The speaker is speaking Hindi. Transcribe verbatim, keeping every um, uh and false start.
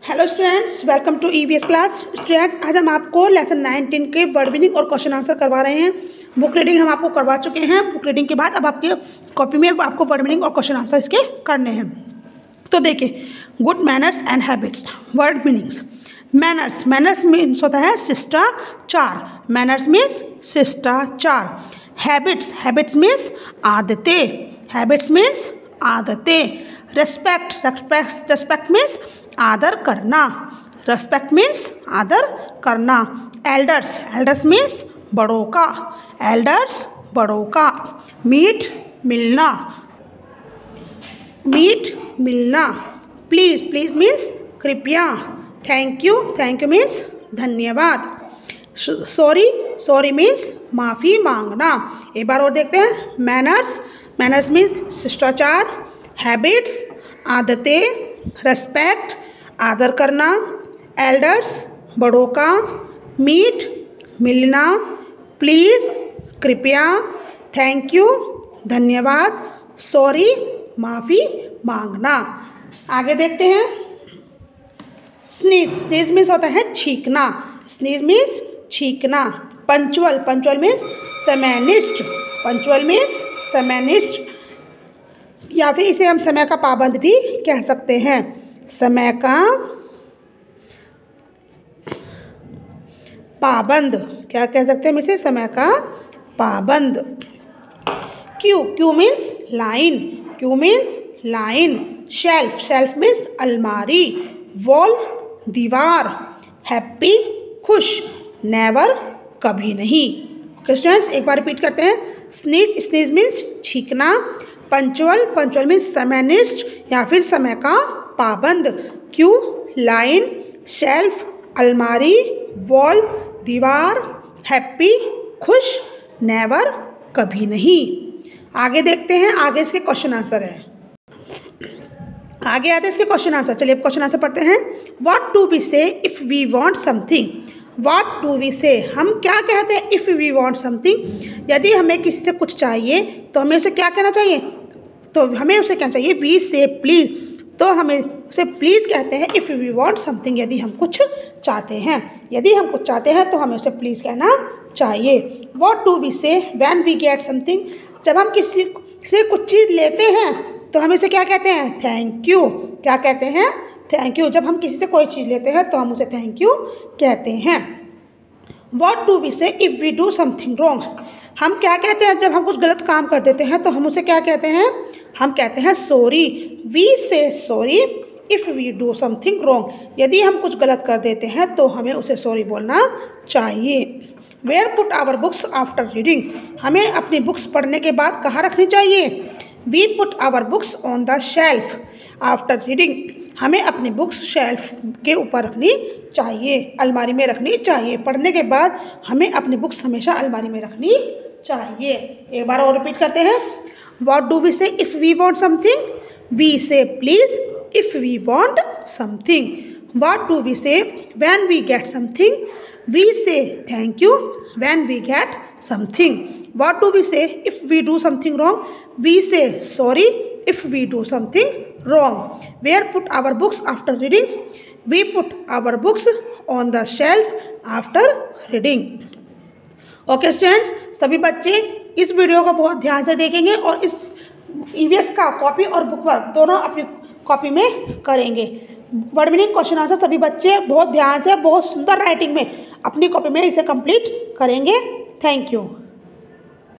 Hello students, welcome to EVS class. Students, आज हम आपको लेसन नाइनटीन के वर्ड मीनिंग और क्वेश्चन आंसर करवा रहे हैं। बुक रीडिंग हम आपको करवा चुके हैं। बुक रीडिंग के बाद अब आपके कॉपी में आपको वर्ड मीनिंग और क्वेश्चन आंसर इसके करने हैं। तो देखिए, good manners and habits. Word meanings, manners manners means होता है शिष्टाचार। मैनर्स मीन्स शिष्टाचार। हैबिट्स हैबिट्स मीन्स आदतें। हैबिट्स मीन्स आदतें। रेस्पेक्ट रेस्पेक्ट रेस्पेक्ट मीन्स आदर करना। रेस्पेक्ट मीन्स आदर करना। एल्डर्स एल्डर्स मीन्स बड़ों का। एल्डर्स बड़ों का। मीट मिलना। मीट मिलना। प्लीज़ प्लीज़ मीन्स कृपया। Thank you thank you means धन्यवाद। सॉरी सॉरी मीन्स माफ़ी मांगना। एक बार और देखते हैं। मैनर्स मैनर्स मीन्स शिष्टाचार। हैबिट्स आदतें। रेस्पेक्ट आदर करना। एल्डर्स बड़ों का। मीट मिलना। प्लीज़ कृपया। थैंक यू धन्यवाद। सॉरी माफ़ी मांगना। आगे देखते हैं। स्नीज स्नीज मीन्स होता है छींकना। स्नीज मीन्स छींकना। पंचुअल पंचुअल मीन्स समयनिष्ठ। पंचुअल मीन्स समयनिष्ठ, या फिर इसे हम समय का पाबंद भी कह सकते हैं। समय का पाबंद क्या कह सकते हैं हम इसे? समय का पाबंद। Queue queue means line. Queue means line. Shelf shelf means अलमारी। वॉल दीवार। हैप्पी खुश। नेवर कभी नहीं। ओके स्टूडेंट्स, एक बार रिपीट करते हैं। स्नीज स्नीज मीन्स छींकना। पंचुअल पंचुअल मीन्स समयनिष्ठ या फिर समय का पाबंद। Queue line. शेल्फ अलमारी। वॉल दीवार। हैप्पी खुश। नेवर कभी नहीं। आगे देखते हैं। आगे इसके क्वेश्चन आंसर है। आगे आते हैं इसके क्वेश्चन आंसर। चलिए क्वेश्चन आंसर पढ़ते हैं। What do we say if we want something? What do we say, हम क्या कहते हैं इफ़ वी वांट समथिंग? यदि हमें किसी से कुछ चाहिए तो हमें उसे क्या कहना चाहिए? तो हमें उसे कहना चाहिए वी से प्लीज़। तो हमें उसे प्लीज़ कहते हैं इफ़ वी वांट समथिंग, यदि हम कुछ चाहते हैं। यदि हम कुछ चाहते हैं तो हमें उसे प्लीज़ कहना चाहिए। What do we say when we get something? जब हम किसी से कुछ चीज़ लेते हैं तो हम उसे क्या कहते हैं? Thank you. क्या कहते हैं? Thank you. जब हम किसी से कोई चीज़ लेते हैं तो हम उसे थैंक यू कहते हैं। What do we say if we do something wrong? हम क्या कहते हैं जब हम कुछ गलत काम कर देते हैं तो हम उसे क्या कहते हैं? हम कहते हैं sorry. We say sorry if we do something wrong. यदि हम कुछ गलत कर देते हैं तो हमें उसे सॉरी बोलना चाहिए। Where put our books after reading? हमें अपनी बुक्स पढ़ने के बाद कहाँ रखनी चाहिए? We put our books on the shelf after reading. हमें अपनी बुक्स शेल्फ के ऊपर रखनी चाहिए, अलमारी में रखनी चाहिए। पढ़ने के बाद हमें अपनी बुक्स हमेशा अलमारी में रखनी चाहिए। एक बार और रिपीट करते हैं। What do we say if we want something? We say please if we want something. What do we say when we get something? We say thank you when we get something. What do we say if we do something wrong? We say sorry if we do something wrong. Where put our books after reading? We put our books on the shelf after reading. Okay students, सभी बच्चे इस वीडियो को बहुत ध्यान से देखेंगे और इस ईवीएस का कॉपी और बुक वर्क दोनों अपनी कॉपी में करेंगे। वर्ड मीनिंग क्वेश्चन आंसर सभी बच्चे बहुत ध्यान से, बहुत सुंदर राइटिंग में अपनी कॉपी में इसे कंप्लीट करेंगे। Thank you.